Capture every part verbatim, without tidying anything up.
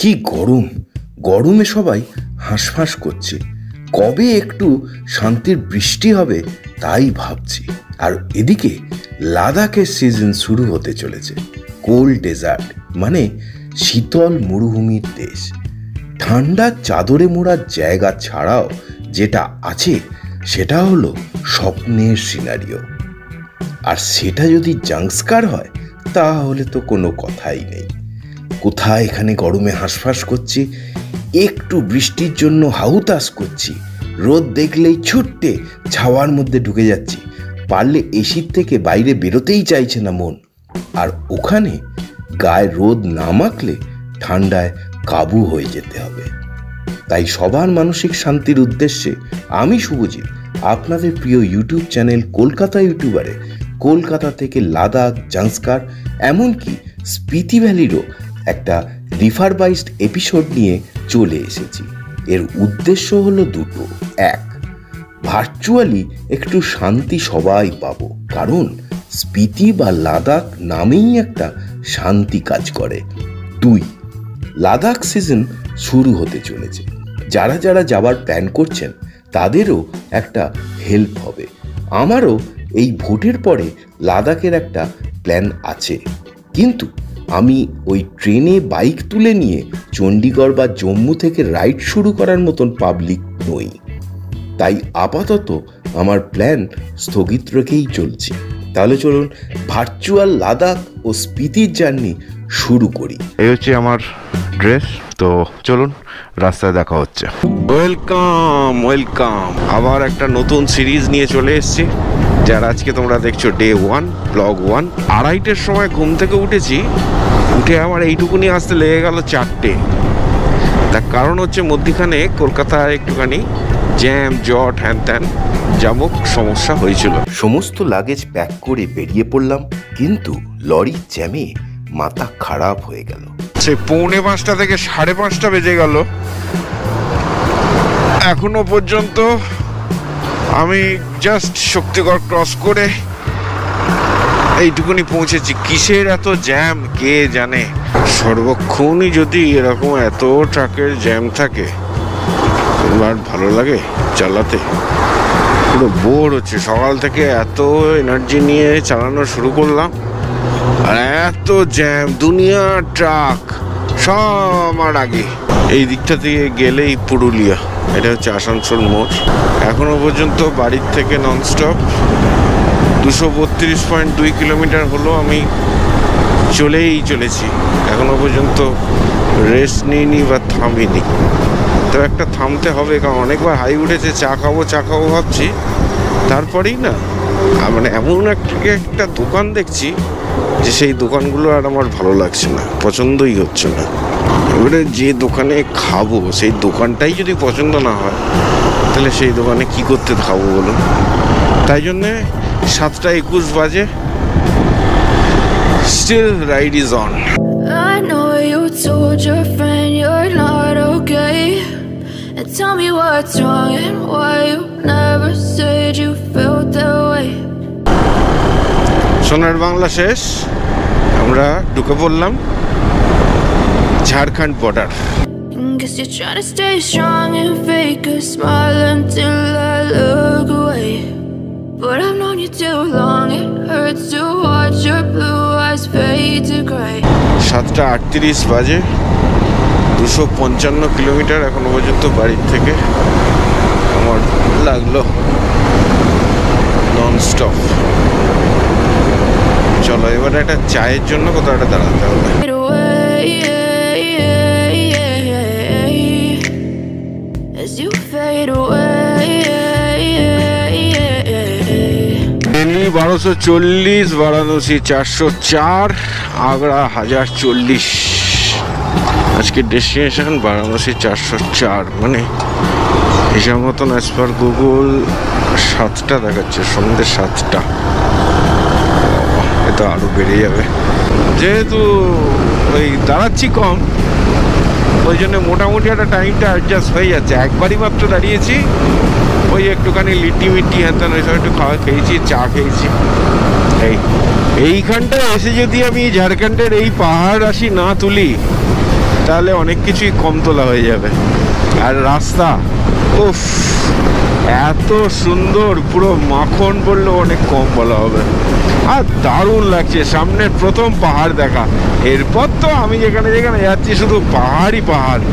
কি গরম, গরমে সবাই হাঁসফাঁস করছে। কবে একটু শান্তির বৃষ্টি হবে তাই ভাবছি। আর এদিকে লাদাখের সিজন শুরু হতে চলেছে। কোল্ড ডেজার্ট মানে শীতল মরুভূমির দেশ। ঠান্ডা চাদরে মোড়ার জায়গা ছাড়াও যেটা আছে সেটা হলো স্বপ্নের সিনারিও। আর সেটা যদি জাংস্কার হয় তাহলে তো কোনো কথাই নেই। কোথায় এখানে গরমে হাঁসফাঁস করছি, একটু বৃষ্টির জন্য হাহুতাশ করছি, রোদ দেখলেই ছুটতে ছাওয়ার মধ্যে ঢুকে যাচ্ছি, পারলে এসির থেকে বাইরে বেরোতেই চাইছে না মন। আর ওখানে গায়ে রোদ না মাখলে ঠান্ডায় কাবু হয়ে যেতে হবে। তাই সবার মানসিক শান্তির উদ্দেশ্যে আমি শুভজিৎ আপনাদের প্রিয় ইউটিউব চ্যানেল কলকাতা ইউটিউবারে কলকাতা থেকে লাদাখ, জাংস্কার এমনকি স্পিতি ভ্যালিরও একটা রিভার বাইসড এপিসোড নিয়ে চলে এসেছি। এর উদ্দেশ্য হলো দুটো। এক, ভার্চুয়ালি একটু শান্তি সবাই পাবো, কারণ স্পিতি বা লাদাখ নামেই একটা শান্তি কাজ করে। দুই, লাদাখ সিজন শুরু হতে চলেছে। যারা যারা যাবার প্ল্যান করছেন তাদেরও একটা হেল্প হবে। আমারও এই ভোটের পরে লাদাখের একটা প্ল্যান আছে, কিন্তু আমি ওই ট্রেনে বাইক তুলে নিয়ে চণ্ডীগড় বা জম্মু থেকে রাইড শুরু করার মতন পাবলিক নই। তাই আপাতত আমার প্ল্যান স্থগিত রেখেই চলছে। তাহলে চলুন ভার্চুয়াল লাদাখ ও স্পিতির জার্নি শুরু করি। এই হচ্ছে আমার ড্রেস, তো চলুন রাস্তায় দেখা হচ্ছে। ওয়েলকাম ওয়েলকাম আবার একটা নতুন সিরিজ নিয়ে চলে এসেছি, যার আজকে তোমরা দেখছো ডে ওয়ান, ব্লগ ওয়ান। আড়াইটের সময় ঘুম থেকে উঠেছি, উঠে আমার এইটুকুনি আসতে লেগে গেল চারটে। তার কারণ হচ্ছে মধ্যিখানে কলকাতায় একটুখানি জ্যাম জট হ্যান ত্যান জামক সমস্যা হয়েছিল। সমস্ত লাগেজ প্যাক করে বেরিয়ে পড়লাম, কিন্তু লরির জ্যামে মাথা খারাপ হয়ে গেল। সে পৌনে পাঁচটা থেকে সাড়ে পাঁচটা বেজে গেল, এখনো পর্যন্ত আমি জাস্ট শক্তিগড় ক্রস করে এইটুকুনি পৌঁছেছি। কিসের এত জ্যাম কে জানে। সর্বক্ষণই যদি এরকম এত ট্রাকের জ্যাম থাকে আর ভালো লাগে চালাতে, পুরো বোর হচ্ছে। সকাল থেকে এত এনার্জি নিয়ে চালানো শুরু করলাম আর এত জ্যাম, দুনিয়ার ট্রাক সব আমার আগে। এই দিকটা থেকে গেলেই পুরুলিয়া, এটা হচ্ছে আসানসোল মোড়। এখনো পর্যন্ত বাড়ির থেকে ননস্টপ দুশো বত্রিশ পয়েন্ট দুই কিলোমিটার হলো আমি চলেই চলেছি। এখনো পর্যন্ত রেস্ট নিইনি বা থামিনি। তো একটা থামতে হবে, কারণ অনেকবার হাই উঠেছে, চা খাবো চা খাবো ভাবছি, তারপরেই না মানে এমন একটা একটা দোকান দেখছি যে সেই দোকানগুলো আর আমার ভালো লাগছে না, পছন্দই হচ্ছে না। এবারে যে দোকানে খাবো সেই দোকানটাই যদি পছন্দ না হয় তাহলে সেই দোকানে কি করতে খাবো বলুন। তাই জন্যে সাতটা একুশ বাজে, still ride is on. I know you told your friend you're not okay, and tell me what's wrong and why you never said you felt that way. সোনার বাংলা শেষ, আমরা ঢুকে পড়লাম Jharkhand border. Guess you're trying to stay strong and fake a smile until I look away, but I've known you too long, it hurts to watch your blue eyes fade to gray. সাতটা আটত্রিশ বাজে, দুশো পঞ্চান্ন kilometre এখনো পর্যন্ত বাড়ির থেকে আমার লাগলো ননস্টপ। চলো এবার একটা চায়ের জন্য কোথাও একটা দাঁড়াতে হবে। দিল্লি বারোশো চল্লিশ, বারাণসী চারশো চার, আগ্রা হাজার চল্লিশ। আজকের ডেস্টিনেশন বারাণসী চারশো চার, মানে হিসাব মতন অ্যাজ পার গুগল সাতটা দেখাচ্ছে, সন্ধ্যে সাতটা। এটা আরও বেড়ে যাবে, যেহেতু ওই দাঁড়াচ্ছি কম, ওই জন্য মোটামুটি একটা টাইমটা অ্যাডজাস্ট হয়ে যাচ্ছে। একবারই মাত্র দাঁড়িয়েছি, ওই একটুখানি লিটি মিটি হ্যান ওই সব একটু খাওয়া খেয়েছি, চা খেয়েছি। এই এইখানটায় এসে যদি আমি ঝাড়খণ্ডের এই পাহাড় রাশি না তুলি তাহলে অনেক কিছুই কম তোলা হয়ে যাবে। আর রাস্তা উফ এত সুন্দর, পুরো মাখন বললেও অনেক কম বলা হবে। আর দারুণ লাগছে, সামনের প্রথম পাহাড় দেখা। এরপর তো আমি যেখানে যেখানে যাচ্ছি শুধু পাহাড়ই পাহাড়।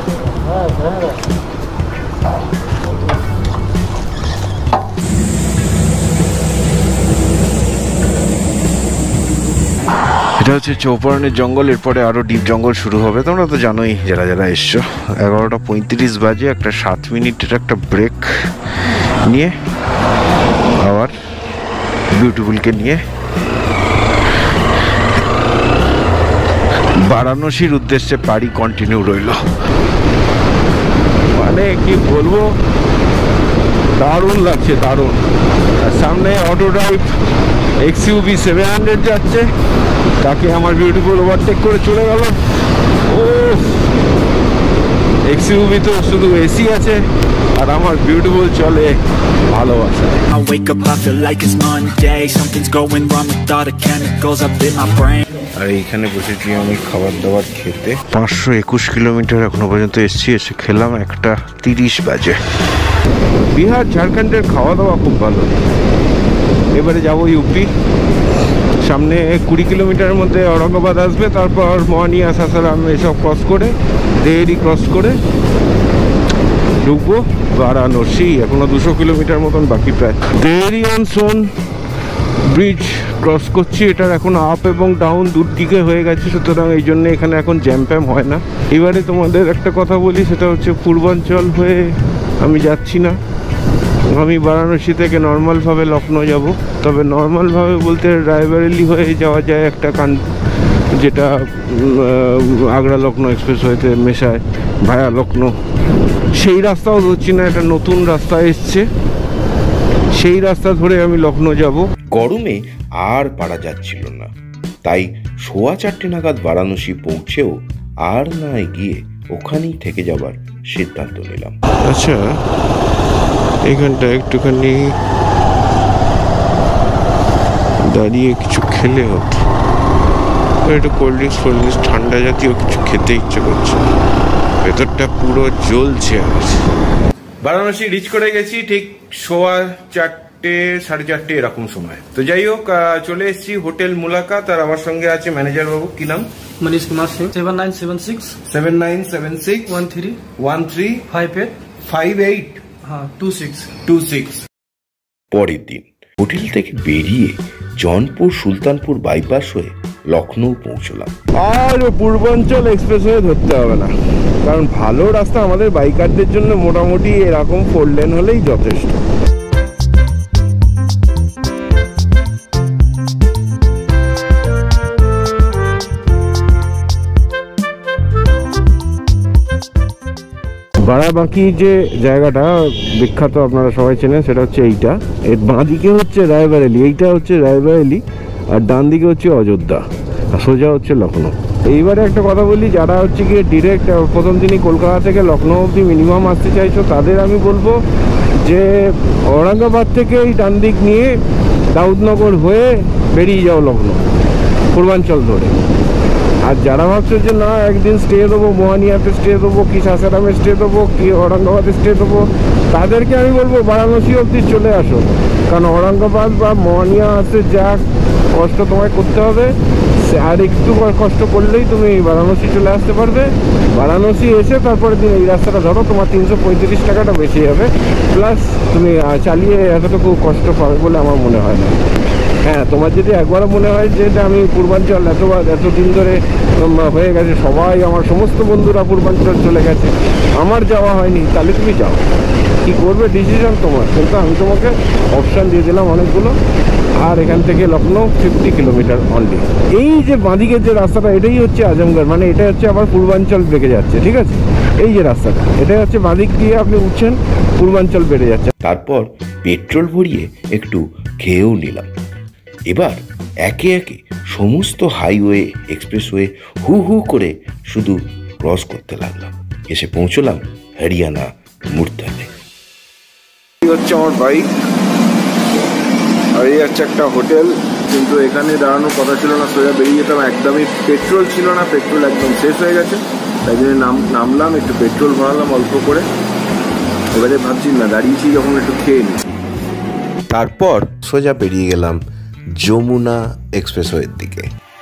এটা হচ্ছে চৌপারণের জঙ্গল, এরপরে আরো ডিপ জঙ্গল শুরু হবে। তোমরা তো জানোই যারা যারা এসছো। এগারোটা পঁয়ত্রিশ বাজে, একটা সাত মিনিটের একটা ব্রেক নিয়ে আবার বিউটিফুলকে নিয়ে বারাণসীর উদ্দেশ্যে পাড়ি কন্টিনিউ রইল। মানে কি বলবো, দারুণ লাগছে, দারুণ। আর সামনে auto drive XUV seven hundred যাচ্ছে, তাকে আমার বিউটিফুল ওভারটেক করে চলে গেল। ও এক্সইউভি তো শুধু এসি আছে, আর আমার বিউটিফুল চলে ভালোবাসা। I wake up, I feel like it's Monday. Something's going wrong with all the chemicals up in my brain. আর এইখানে বসেছি আমি খাবার দাবার খেতে। পাঁচশো একুশ কিলোমিটার এখনো পর্যন্ত এসছি, এসে খেলাম একটা তিরিশ বাজে। বিহার ঝাড়খণ্ডের খাওয়া দাওয়া খুব ভালো। এবারে যাবো ইউপি, সামনে কুড়ি কিলোমিটারের মধ্যে ঔরঙ্গাবাদ আসবে, তারপর মোহানিয়া, সাসারাম এসব ক্রস করে, দেহরি ক্রস করে ঢুকবো বারাণসী। এখনো দুশো কিলোমিটার মতন বাকি প্রায়। Dehri on Sone bridge cross করছি, এটার এখন আপ এবং ডাউন দুদিকে হয়ে গেছে, সুতরাং এই জন্য এখানে এখন জ্যাম প্যাম হয় না। এবারে তোমাদের একটা কথা বলি, সেটা হচ্ছে পূর্বাঞ্চল হয়ে আমি যাচ্ছি না। আমি বারাণসী থেকে নর্মালভাবে লখনৌ যাব, তবে নর্মালভাবে বলতে রায়বেরেলি হয়ে যাওয়া যায় একটা কান, যেটা আগ্রা লখনৌ এক্সপ্রেস হয়েতে মেশায় ভায়া লখনৌ। সেই রাস্তাও ধরছি না, একটা নতুন রাস্তা এসছে, সেই রাস্তা ধরে আমি লখনৌ যাব। গরমে আর পারা যাচ্ছিল না, তাই সোয়া চারটে নাগাদ বারাণসী পৌঁছেও আর না গিয়ে ওখানেই থেকে যাবার সিদ্ধান্ত নিলাম। আচ্ছা, এখানটা একটুখানি দাঁড়িয়ে কিছু খেলে হতো, একটু কোল্ড ড্রিঙ্কস কোল্ড ড্রিঙ্কস ঠান্ডা জাতীয় কিছু খেতে ইচ্ছে করছে, ভেতরটা পুরো জ্বলছে। বারাণসী রিচ করে গেছি ঠিক সোয়া চারটে সাড়ে চারটে এরকম সময়। তো যাই হোক, চলে এসেছি হোটেল মুলাকাত, আর আমার সঙ্গে আছে ম্যানেজার বাবু। কি নাম? Manish Kumar Singh. Seven nine seven six seven nine seven six one three one three five eight five eight हाँ टू सिक्स টু সিক্স। পরের দিন হোটেল থেকে বেরিয়ে জৌনপুর সুলতানপুর বাইপাস হয়ে লখনৌ পৌঁছলাম। আর পূর্বাঞ্চল এক্সপ্রেস হয়ে ধরতে হবে না, কারণ ভালো রাস্তা আমাদের বাইকারদের জন্য মোটামুটি এরকম ফোর লেন হলেই যথেষ্ট। বারাবাঁকি যে জায়গাটা বিখ্যাত, আপনারা সবাই চেনেন, সেটা হচ্ছে এইটা। এর বাঁ দিকে হচ্ছে রায়বেরেলি, এইটা হচ্ছে রায়বেরেলি, আর ডান দিকে হচ্ছে অযোধ্যা, আর সোজা হচ্ছে লখনৌ। এইবারে একটা কথা বলি, যারা হচ্ছে গিয়ে ডিরেক্ট প্রথম দিনই কলকাতা থেকে লখনৌ অবধি মিনিমাম আসতে চাইছো, তাদের আমি বলবো যে ঔরঙ্গাবাদ থেকে এই ডান দিক নিয়ে দাউদনগর হয়ে বেরিয়ে যাও লখনৌ পূর্বাঞ্চল ধরে। আর যারা ভাবছো যে না একদিন স্টে দেবো, মোহানিয়াতে স্টে দেবো, কি সাসারামে স্টে দেবো, কি ঔরঙ্গাবাদে স্টে দেবো, তাদেরকে আমি বলবো বারাণসী অবধি চলে আসো। কারণ ঔরঙ্গাবাদ বা মোহানিয়া আসতে যা কষ্ট তোমায় করতে হবে, আর একটু কষ্ট করলেই তুমি বারাণসী চলে আসতে পারবে। বারাণসী এসে তারপরে দিন এই রাস্তাটা ধরো, তোমার তিনশো পঁয়ত্রিশ টাকাটা বেশি যাবে, প্লাস তুমি চালিয়ে এতটুকু কষ্ট পাবে বলে আমার মনে হয় না। হ্যাঁ, তোমার যদি একবারও মনে হয় যে এটা আমি পূর্বাঞ্চল এতবার এতদিন ধরে হয়ে গেছে, সবাই আমার সমস্ত বন্ধুরা পূর্বাঞ্চল চলে গেছে, আমার যাওয়া হয়নি, তাহলে তুমি যাও, কি করবে ডিসিশন তোমার। কিন্তু আমি তোমাকে অপশান দিয়ে দিলাম অনেকগুলো। আর এখান থেকে লখনৌ ফিফটি কিলোমিটার অনলি। এই যে বাঁদিকের যে রাস্তাটা, এটাই হচ্ছে আজমগড়, মানে এটা হচ্ছে আবার পূর্বাঞ্চল বেঁকে যাচ্ছে, ঠিক আছে। এই যে রাস্তাটা, এটাই হচ্ছে বাঁদিক দিয়ে আপনি উঠছেন, পূর্বাঞ্চল বেড়ে যাচ্ছে। তারপর পেট্রোল ভরিয়ে একটু খেয়েও নিলাম। এবার একে একে সমস্ত হাইওয়ে এক্সপ্রেসওয়ে হু হু করে শুধু ক্রস করতে লাগলাম। এসে পৌঁছলাম হরিয়ানা মুর্তাতে। হচ্ছে আমার বাইক, আর এই হচ্ছে একটা হোটেল, কিন্তু এখানে দাঁড়ানোর কথা ছিল না, সোজা বেরিয়ে যেতাম। একদমই পেট্রোল ছিল না, পেট্রোল একদম শেষ হয়ে গেছে। তাই জন্য নাম নামলাম, একটু পেট্রোল ভরালাম অল্প করে। এবারে ভাবছি না, দাঁড়িয়েছি যখন একটু খেয়ে নিই। তারপর সোজা বেরিয়ে গেলাম যমুনা এক্সপ্রেসওয়ের দিকে।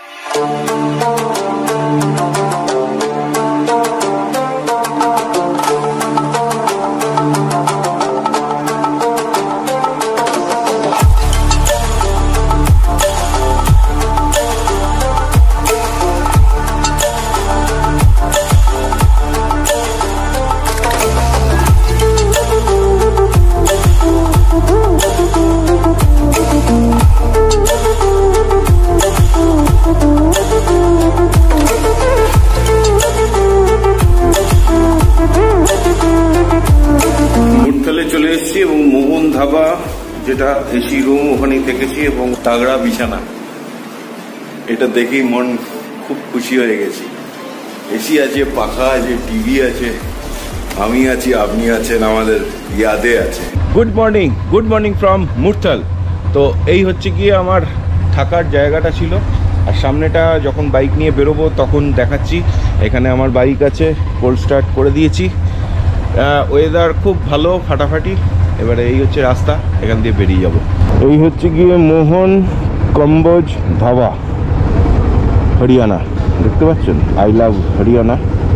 চলে এসেছি এবং মোহন ধাবা, যেটা এসি রুম, ওখানেই থেকেছি এবং তাগড়া বিছানা। এটা দেখেই মন খুব খুশি হয়ে গেছি। এসি আছে, পাখা আছে, টিভি আছে, আমি আছি, আপনি আছেন, আমাদের ইয়াদে আছে। Good morning, good morning from Murthal. তো এই হচ্ছে গিয়ে আমার থাকার জায়গাটা ছিল। আর সামনেটা যখন বাইক নিয়ে বেরোবো তখন দেখাচ্ছি। এখানে আমার বাইক আছে, কোল্ড স্টার্ট করে দিয়েছি। ওয়েদার খুব ভালো, ফাটাফাটি। এবারে এই হচ্ছে রাস্তা, এখান দিয়ে বেরিয়ে যাব। এই হচ্ছে গিয়ে মোহন কম্বোজ ধাবা, হরিয়ানা। দেখতে পাচ্ছেন, আই লাভ হরিয়ানা।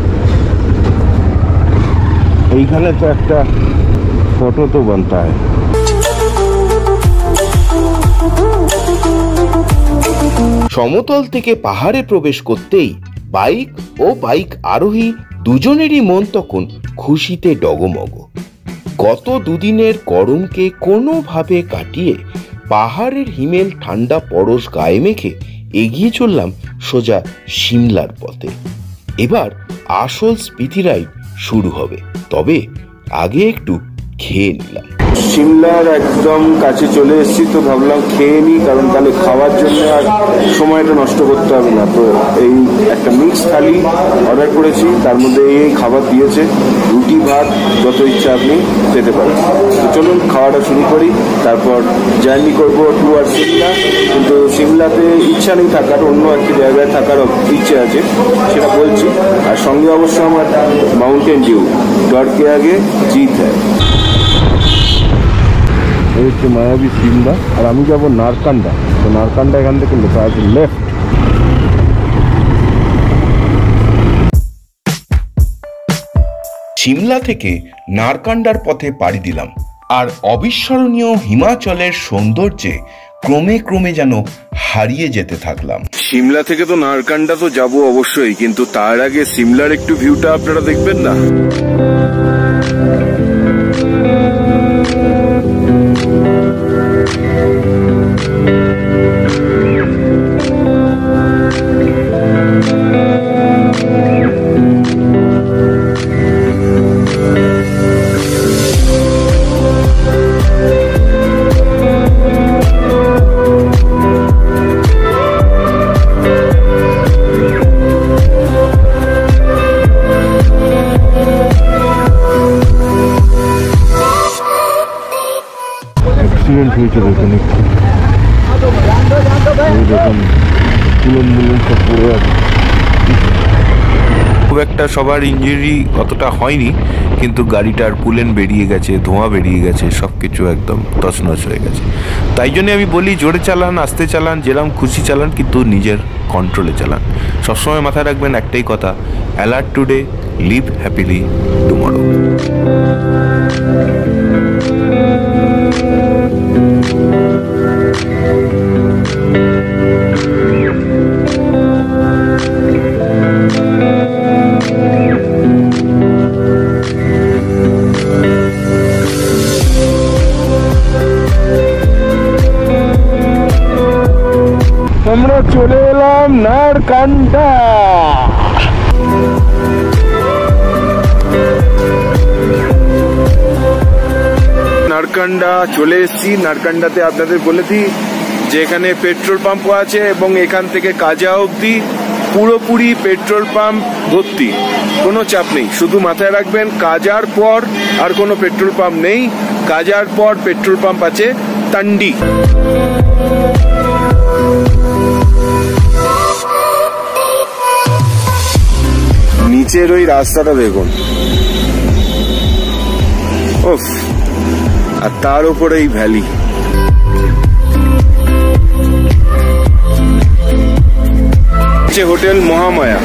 এইখানে তো একটা ফটো তো বানতা হয়। সমতল থেকে পাহাড়ে প্রবেশ করতেই বাইক ও বাইক আরোহী দুজনেরই মন তখন খুশিতে ডগমগ। গত দুদিনের গরমকে কোনোভাবে কাটিয়ে পাহাড়ের হিমেল ঠান্ডা পরশ গায়ে মেখে এগিয়ে চললাম সোজা সিমলার পথে। এবার আসল স্পিতি রাইড শুরু হবে, তবে আগে একটু খেয়ে নিলাম। সিমলার একদম কাছে চলে এসেছি, তো ভাবলাম খেয়ে নিই, কারণ তাহলে খাওয়ার জন্য আর সময়টা নষ্ট করতে হবে না। তো এই একটা মিক্স থালি অর্ডার করেছি, তার মধ্যে এই খাবার দিয়েছে, রুটি ভাত যত ইচ্ছা আপনি খেতে পারেন। তো চলুন খাওয়াটা শুরু করি, তারপর জার্নি করব টুয়ার্ড সিমলা। কিন্তু সিমলাতে ইচ্ছা নেই থাকার, অন্য একটি জায়গায় থাকার ইচ্ছে আছে, সেটা বলছি। আর সঙ্গে অবশ্য আমার মাউন্টেন ডিউ, ডর কে আগে জিত হ্যায়। এই হচ্ছে মায়াবী সিমলা, আর আমি যাবো নারকান্ডা। তো নারকান্ডা এখান থেকে লেখা আছে লেফট। সিমলা থেকে নারকান্ডার পথে পাড়ি দিলাম, আর অবিস্মরণীয় হিমাচলের সৌন্দর্যে ক্রমে ক্রমে যেন হারিয়ে যেতে থাকলাম। সিমলা থেকে তো নারকান্ডা তো যাবো অবশ্যই, কিন্তু তার আগে সিমলার একটু ভিউটা আপনারা দেখবেন না? অ্যাক্সিডেন্ট হয়েছিল এখানে, দেখুন তুলন মুলন সব পড়ে আছে। খুব একটা সবার ইঞ্জুরি অতটা হয়নি, কিন্তু গাড়িটার পুলেন বেরিয়ে গেছে, ধোঁয়া বেরিয়ে গেছে, সব কিছু একদম তছনছ হয়ে গেছে। তাই জন্য আমি বলি, জোরে চালান, আস্তে চালান, যেরকম খুশি চালান, কিন্তু নিজের কন্ট্রোলে চালান। সবসময় মাথায় রাখবেন একটাই কথা, alert today, live happily tomorrow. আমরা চলে এলাম নারকান্ডা। নারকান্ডা চলে এসেছি। নারকান্ডাতে আপনাদের বলে দিই যে এখানে পেট্রোল পাম্পও আছে এবং এখান থেকে কাজা অবধি পুরোপুরি পেট্রোল পাম্প ভর্তি, কোনো চাপ নেই। শুধু মাথায় রাখবেন, কাজার পর আর কোনো পেট্রোল পাম্প নেই। কাজার পর পেট্রোল পাম্প আছে তান্ডি। নিচের ওই রাস্তাটা দেখুন, ওফ, আর তার উপরে এই ভ্যালি। হোটেল মহামায়া।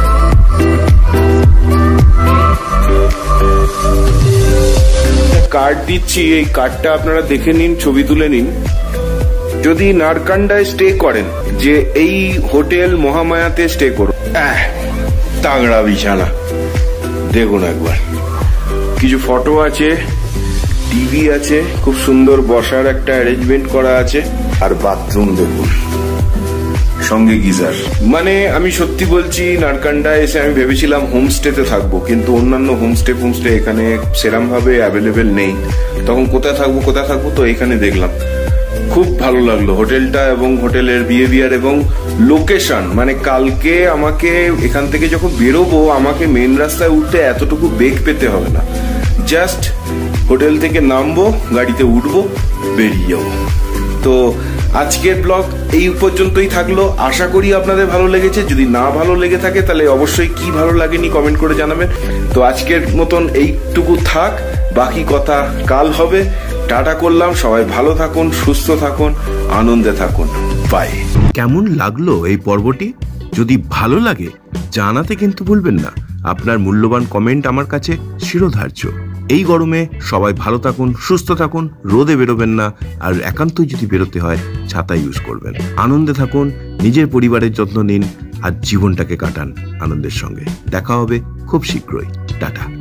কার্ড দিচ্ছি, এই কার্ডটা আপনারা দেখে নিন, ছবি তুলে নিন। যদি নারকান্ডায় স্টে করেন, যে এই হোটেল মহামায়াতে স্টে করুন, তাগড়া বিছানা দেখুন একবার। কিছু ফটো আছে, টিভি আছে, খুব সুন্দর বসার একটা অ্যারেঞ্জমেন্ট করা আছে, আর বাথরুম দেখুন, সঙ্গে গিজার। মানে আমি সত্যি বলছি, নারকান্ডায় এসে আমি ভেবেছিলাম হোমস্টেতে থাকবো, কিন্তু অন্যান্য হোমস্টে হোমস্টে এখানে সেরকম ভাবে অ্যাভেলেবেল নেই। তখন কোথায় থাকবো কোথায় থাকবো তো এখানে দেখলাম, খুব ভালো লাগলো হোটেলটা এবং হোটেলের বিহেভিয়ার এবং লোকেশন। মানে কালকে আমাকে এখান থেকে যখন বেরোবো, আমাকে মেন রাস্তায় উঠতে এতটুকু বেগ পেতে হবে না, জাস্ট হোটেল থেকে নামবো, গাড়িতে উঠবো, বেরিয়ে যাবো। তো আজকের ব্লগ এই পর্যন্তই থাকলো। আশা করি আপনাদের ভালো লেগেছে। যদি না ভালো লেগে থাকে তাহলে অবশ্যই কি ভালো লাগেনি কমেন্ট করে জানাবেন। তো আজকের মতন এইটুকু থাক, বাকি কথা কাল হবে। টাটা করলাম, সবাই ভালো থাকুন, সুস্থ থাকুন, আনন্দে থাকুন, বাই। কেমন লাগলো এই পর্বটি? যদি ভালো লাগে জানাতে কিন্তু ভুলবেন না। আপনার মূল্যবান কমেন্ট আমার কাছে শিরোধার্য। এই গরমে সবাই ভালো থাকুন, সুস্থ থাকুন, রোদে বেরোবেন না, আর একান্তই যদি বেরোতে হয় ছাতা ইউজ করবেন। আনন্দে থাকুন, নিজের পরিবারের যত্ন নিন, আর জীবনটাকে কাটান আনন্দের সঙ্গে। দেখা হবে খুব শীঘ্রই। টাটা।